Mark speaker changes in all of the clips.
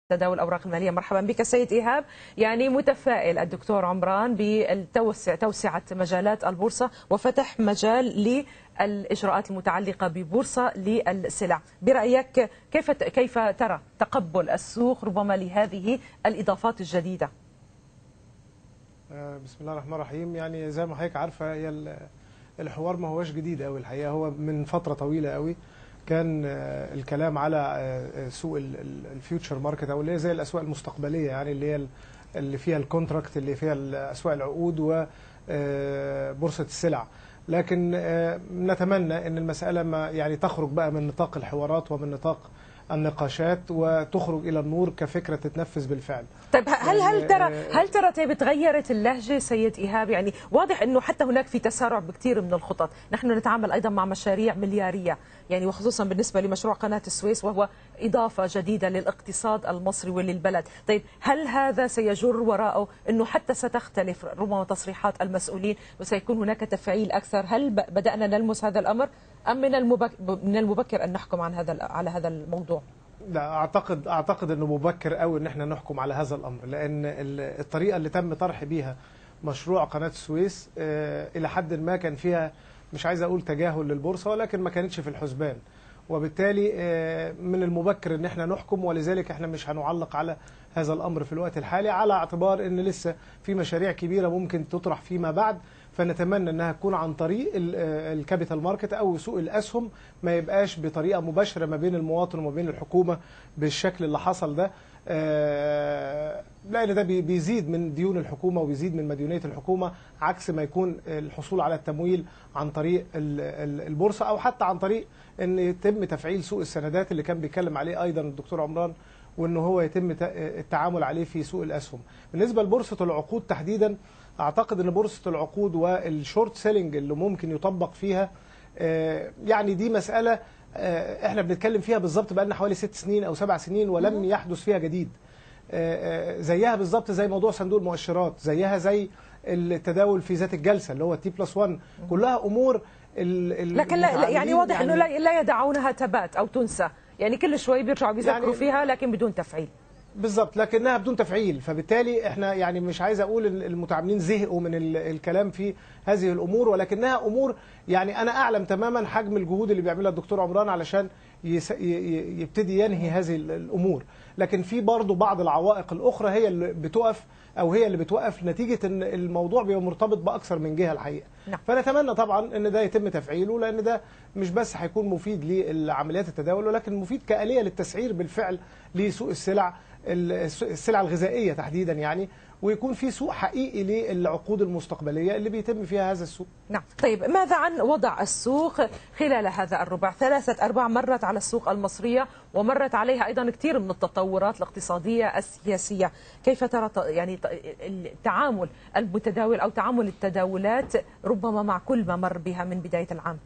Speaker 1: تداول الأوراق المالية. مرحبا بك سيد إيهاب. يعني متفائل الدكتور عمران بتوسعة مجالات البورصة وفتح مجال للإجراءات المتعلقة ببورصة للسلع. برأيك كيف ترى تقبل السوق ربما لهذه الإضافات الجديدة؟
Speaker 2: بسم الله الرحمن الرحيم. يعني زي ما حضرتك عارفة هي الحوار ما هوش جديد قوي الحقيقة، هو من فترة طويلة قوي كان الكلام على سوق الفيوتشر ماركت او اللي هي زي الاسواق المستقبليه، يعني اللي فيها الكونتراكت، اللي فيها اسواق العقود وبورصه السلع. لكن نتمنى ان المساله ما يعني تخرج بقى من نطاق الحوارات ومن نطاق النقاشات وتخرج الى النور كفكره تتنفذ بالفعل.
Speaker 1: طيب هل ترى تغيرت اللهجه سيد ايهاب؟ يعني واضح انه حتى هناك في تسارع بكثير من الخطط، نحن نتعامل ايضا مع مشاريع ملياريه، يعني وخصوصا بالنسبه لمشروع قناه السويس وهو اضافه جديده للاقتصاد المصري وللبلد. طيب هل هذا سيجر وراءه انه حتى ستختلف ربما تصريحات المسؤولين وسيكون هناك تفعيل اكثر؟ هل بدانا نلمس هذا الامر ام من المبكر ان نحكم على هذا الموضوع؟
Speaker 2: لا، اعتقد انه مبكر قوي ان احنا نحكم على هذا الامر، لان الطريقه اللي تم طرح بيها مشروع قناه السويس الى حد ما كان فيها، مش عايز اقول تجاهل للبورصه، ولكن ما كانتش في الحسبان، وبالتالي من المبكر ان احنا نحكم، ولذلك احنا مش هنعلق على هذا الامر في الوقت الحالي، على اعتبار ان لسه في مشاريع كبيره ممكن تطرح فيما بعد. فنتمنى انها تكون عن طريق الكابيتال ماركت او سوق الاسهم، ما يبقاش بطريقه مباشره ما بين المواطن وما بين الحكومه بالشكل اللي حصل ده، لان ده بيزيد من ديون الحكومه وبيزيد من مديونيه الحكومه، عكس ما يكون الحصول على التمويل عن طريق البورصه، او حتى عن طريق ان يتم تفعيل سوق السندات اللي كان بيتكلم عليه ايضا الدكتور عمران، وانه هو يتم التعامل عليه في سوق الاسهم. بالنسبه لبورصه العقود تحديدا، اعتقد ان بورصه العقود والشورت سيلينج اللي ممكن يطبق فيها، يعني دي مساله احنا بنتكلم فيها بالظبط بقى لنا حوالي 6 سنين او 7 سنين ولم يحدث فيها جديد. زيها بالظبط زي موضوع صندوق المؤشرات، زيها زي التداول في ذات الجلسه اللي هو T+1، كلها امور
Speaker 1: لكن لا، يعني واضح انه لا يدعونها تبات او تنسى، يعني كل شوي بيرجعوا بيذكروا يعني فيها لكن بدون تفعيل.
Speaker 2: بالظبط، لكنها بدون تفعيل. فبالتالي احنا يعني مش عايز اقول المتعاملين زهقوا من الكلام في هذه الامور، ولكنها امور يعني انا اعلم تماما حجم الجهود اللي بيعملها الدكتور عمران علشان يبتدي ينهي هذه الامور. لكن في برضه بعض العوائق الاخرى هي اللي بتقف، او هي اللي بتوقف نتيجه ان الموضوع بيبقى مرتبط باكثر من جهه الحقيقه.
Speaker 1: نعم.
Speaker 2: فنتمنى طبعا ان ده يتم تفعيله، لان ده مش بس هيكون مفيد لعمليات التداول، ولكن مفيد كآلية للتسعير بالفعل لسوق السلع الغذائيه تحديدا، يعني ويكون في سوق حقيقي للعقود المستقبليه اللي بيتم فيها هذا السوق.
Speaker 1: نعم. طيب ماذا عن وضع السوق خلال هذا الربع؟ 3 أرباع مرت على السوق المصريه ومرت عليها ايضا كثير من التطورات الاقتصاديه السياسيه، كيف ترى يعني تعامل المتداول او تعامل التداولات ربما مع كل ما مر بها من بدايه العام؟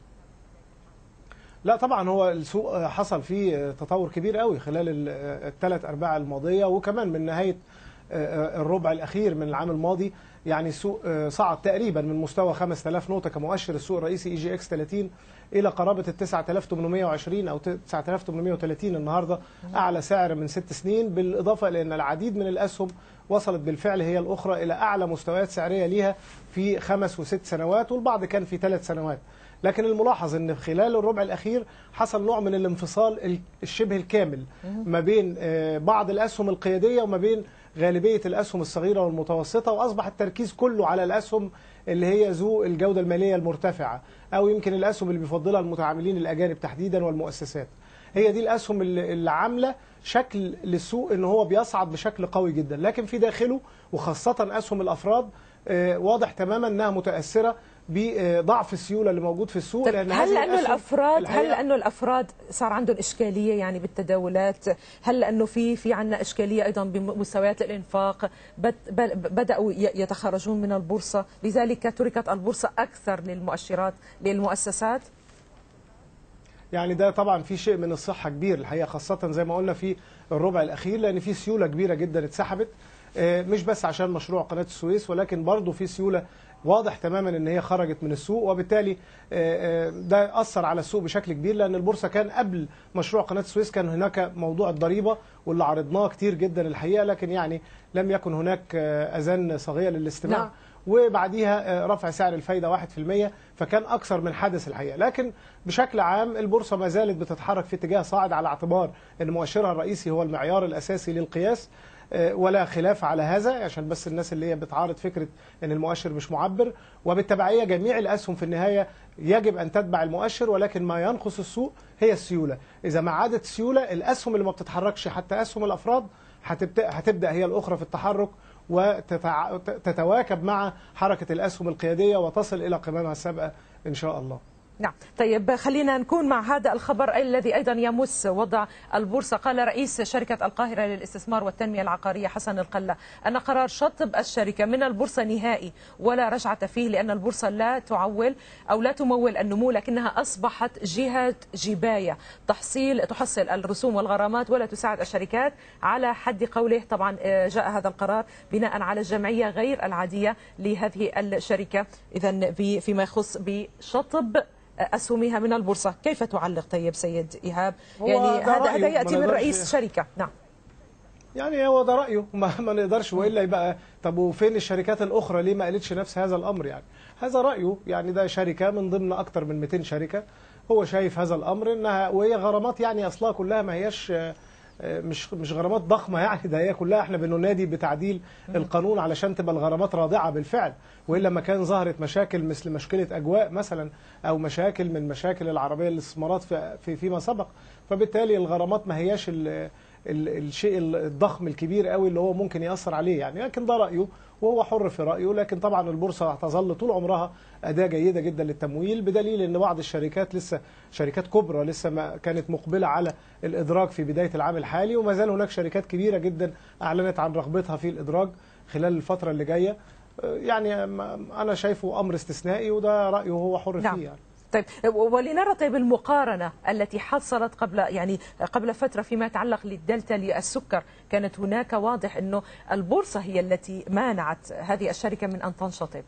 Speaker 2: لا طبعا هو السوق حصل فيه تطور كبير قوي خلال ال3 أرباع الماضيه، وكمان من نهايه الربع الأخير من العام الماضي. يعني السوق صعد تقريبا من مستوى 5000 نقطة كمؤشر السوق الرئيسي EGX 30 إلى قرابة ال 9820 أو 9830 النهاردة، أعلى سعر من 6 سنين، بالإضافة إلى أن العديد من الأسهم وصلت بالفعل هي الأخرى إلى أعلى مستويات سعرية ليها في 5 و6 سنوات، والبعض كان في 3 سنوات. لكن الملاحظ ان خلال الربع الاخير حصل نوع من الانفصال الشبه الكامل ما بين بعض الاسهم القياديه وما بين غالبيه الاسهم الصغيره والمتوسطه، واصبح التركيز كله على الاسهم اللي هي ذو الجوده الماليه المرتفعه، او يمكن الاسهم اللي بيفضلها المتعاملين الاجانب تحديدا والمؤسسات. هي دي الاسهم اللي عامله شكل للسوق ان هو بيصعد بشكل قوي جدا، لكن في داخله وخاصه اسهم الافراد واضح تماما انها متاثره بضعف السيوله اللي موجود في السوق.
Speaker 1: لأن هل لانه الافراد صار عندهم اشكاليه يعني بالتداولات؟ هل لانه في عندنا اشكاليه ايضا بمستويات الانفاق، بداوا يتخرجون من البورصه، لذلك تركت البورصه اكثر للمؤشرات للمؤسسات؟
Speaker 2: يعني ده طبعا في شيء من الصحه كبير الحقيقه، خاصه زي ما قلنا في الربع الاخير، لان في سيوله كبيره جدا اتسحبت، مش بس عشان مشروع قناه السويس، ولكن برضه في سيوله واضح تماما ان هي خرجت من السوق، وبالتالي ده اثر على السوق بشكل كبير، لان البورصه كان قبل مشروع قناه السويس كان هناك موضوع الضريبه واللي عرضناه كتير جدا الحقيقه، لكن يعني لم يكن هناك اذان صاغيه للاستماع.
Speaker 1: نعم.
Speaker 2: وبعديها رفع سعر الفايده 1%، فكان اكثر من حدث الحقيقه. لكن بشكل عام البورصه ما زالت بتتحرك في اتجاه صاعد، على اعتبار ان مؤشرها الرئيسي هو المعيار الاساسي للقياس، ولا خلاف على هذا، عشان بس الناس اللي هي بتعارض فكره ان المؤشر مش معبر. وبالتبعيه جميع الاسهم في النهايه يجب ان تتبع المؤشر، ولكن ما ينقص السوق هي السيوله. اذا ما عادت سيوله، الاسهم اللي ما بتتحركش حتى اسهم الافراد هتبدا هي الاخرى في التحرك، وتتواكب مع حركه الاسهم القياديه وتصل الى قممها السابقه ان شاء الله.
Speaker 1: نعم. طيب خلينا نكون مع هذا الخبر الذي أيضا يمس وضع البورصة. قال رئيس شركة القاهرة للاستثمار والتنمية العقارية حسن القلة أن قرار شطب الشركة من البورصة نهائي ولا رجعة فيه، لأن البورصة لا تعول أو لا تمول النمو، لكنها أصبحت جهة جباية تحصل الرسوم والغرامات ولا تساعد الشركات على حد قوله. طبعا جاء هذا القرار بناء على الجمعية غير العادية لهذه الشركة، إذا فيما يخص بشطب أسهمها من البورصة. كيف تعلق طيب سيد إيهاب؟ يعني هذا يأتي من رئيس شركة. نعم،
Speaker 2: يعني هو ده رأيه، ما نقدرش، وإلا يبقى طب وفين الشركات الأخرى ليه ما قالتش نفس هذا الأمر؟ يعني هذا رأيه، يعني ده شركة من ضمن أكتر من 200 شركة، هو شايف هذا الأمر إنها، وهي غرامات يعني أصلها كلها ما هياش مش غرامات ضخمه، يعني ده هي كلها احنا بننادي بتعديل القانون علشان تبقى الغرامات رادعه بالفعل، والا ما كان ظهرت مشاكل مثل مشكله اجواء مثلا، او مشاكل من مشاكل العربيه للاستثمارات فيما سبق. فبالتالي الغرامات ما هياش الشيء الضخم الكبير قوي اللي هو ممكن ياثر عليه يعني، لكن ده رايه وهو حر في رايه. لكن طبعا البورصه هتظل طول عمرها اداه جيده جدا للتمويل، بدليل ان بعض الشركات لسه شركات كبرى لسه ما كانت مقبله على الادراج في بدايه العام الحالي، وما زال هناك شركات كبيره جدا اعلنت عن رغبتها في الادراج خلال الفتره اللي جايه. يعني انا شايفه امر استثنائي، وده رايه وهو حر فيه يعني.
Speaker 1: طيب، ولنرى طيب المقارنة التي حصلت قبل فترة فيما يتعلق للدلتا للسكر. كانت هناك واضح أنه البورصة هي التي مانعت هذه الشركة من أن تنشطب.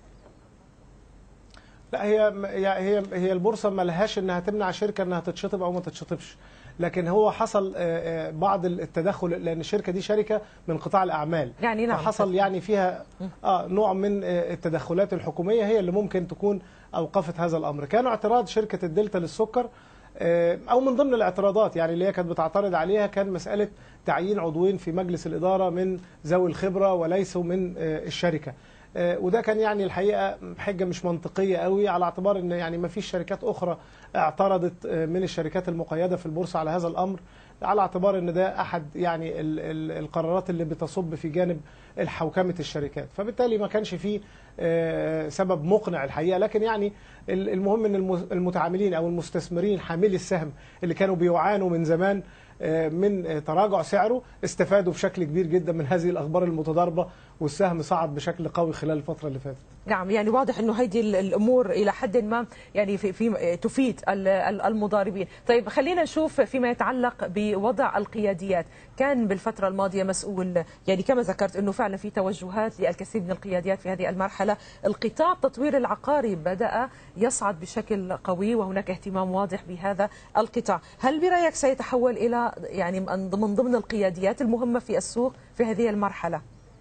Speaker 2: لا، هي البورصة ما لهاش أنها تمنع شركة أنها تتشطب أو ما تتشطبش، لكن هو حصل بعض التدخل، لأن الشركة دي شركة من قطاع الأعمال، يعني نعم، فحصل يعني فيها نوع من التدخلات الحكومية هي اللي ممكن تكون أوقفت هذا الأمر. كان اعتراض شركة الدلتا للسكر، أو من ضمن الاعتراضات يعني اللي هي كانت بتعترض عليها، كان مسألة تعيين عضوين في مجلس الإدارة من ذوي الخبرة وليسوا من الشركة. وده كان يعني الحقيقة حجة مش منطقية قوي، على اعتبار ان يعني ما فيش شركات اخرى اعترضت من الشركات المقيدة في البورصة على هذا الامر، على اعتبار ان ده احد يعني القرارات اللي بتصب في جانب الحوكمة الشركات، فبالتالي ما كانش فيه سبب مقنع الحقيقة. لكن يعني المهم ان المتعاملين او المستثمرين حاملي السهم اللي كانوا بيعانوا من زمان من تراجع سعره استفادوا بشكل كبير جدا من هذه الأخبار المتضاربة، والسهم صعد بشكل قوي خلال الفترة اللي فاتت.
Speaker 1: نعم، يعني واضح أنه هذه الأمور إلى حد ما يعني في تفيد المضاربين. طيب خلينا نشوف فيما يتعلق بوضع القياديات. كان بالفترة الماضية مسؤول، يعني كما ذكرت أنه فعلا في توجهات للكثير من القياديات في هذه المرحلة. القطاع التطوير العقاري بدأ يصعد بشكل قوي وهناك اهتمام واضح بهذا القطاع. هل برأيك سيتحول إلى يعني من ضمن القياديات المهمة في السوق في هذه المرحلة؟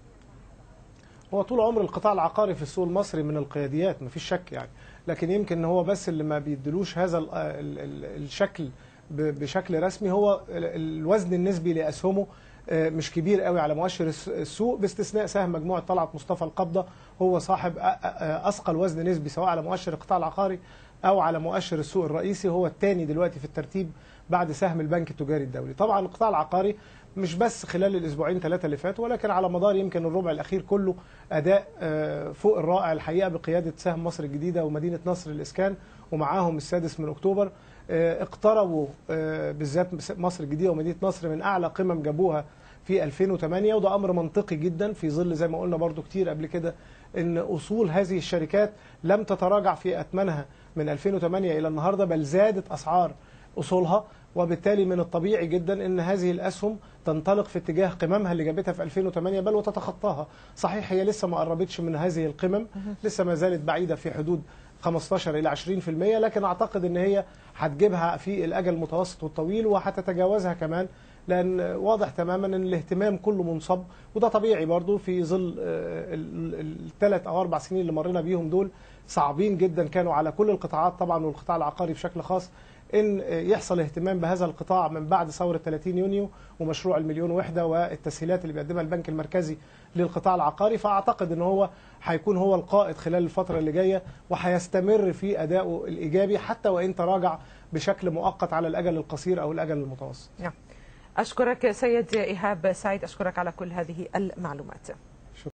Speaker 2: هو طول عمر القطاع العقاري في السوق المصري من القياديات، ما فيش شك يعني، لكن يمكن هو بس اللي ما بيدلوش هذا الشكل بشكل رسمي هو الوزن النسبي لأسهمه مش كبير قوي على مؤشر السوق، باستثناء سهم مجموعة طلعت مصطفى القبضة، هو صاحب أثقل وزن نسبي سواء على مؤشر القطاع العقاري أو على مؤشر السوق الرئيسي، هو الثاني دلوقتي في الترتيب بعد سهم البنك التجاري الدولي. طبعا القطاع العقاري مش بس خلال الأسبوعين 3 اللي فاتوا، ولكن على مدار يمكن الربع الأخير كله أداء فوق الرائع الحقيقة، بقيادة سهم مصر الجديدة ومدينة نصر الإسكان ومعاهم السادس من أكتوبر. اقتربوا بالذات مصر الجديدة ومدينة نصر من أعلى قمم جابوها في 2008، وده أمر منطقي جدا في ظل زي ما قلنا برضو كتير قبل كده إن أصول هذه الشركات لم تتراجع في أثمانها من 2008 إلى النهاردة، بل زادت أسعار أصولها، وبالتالي من الطبيعي جدا ان هذه الاسهم تنطلق في اتجاه قممها اللي جابتها في 2008 بل وتتخطاها. صحيح هي لسه ما قربتش من هذه القمم، لسه ما زالت بعيده في حدود 15 الى 20%، لكن اعتقد ان هي هتجيبها في الاجل المتوسط والطويل وهتتجاوزها كمان، لان واضح تماما ان الاهتمام كله منصب، وده طبيعي برضو في ظل الثلاث او 4 سنين اللي مرينا بيهم دول صعبين جدا كانوا على كل القطاعات طبعا والقطاع العقاري بشكل خاص، ان يحصل اهتمام بهذا القطاع من بعد ثوره 30 يونيو ومشروع المليون وحده والتسهيلات اللي بيقدمها البنك المركزي للقطاع العقاري. فاعتقد ان هو هيكون هو القائد خلال الفتره اللي جايه، وهيستمر في ادائه الايجابي حتى وان تراجع بشكل مؤقت على الاجل القصير او الاجل المتوسط.
Speaker 1: أشكرك سيد إيهاب سعيد، أشكرك على كل هذه المعلومات.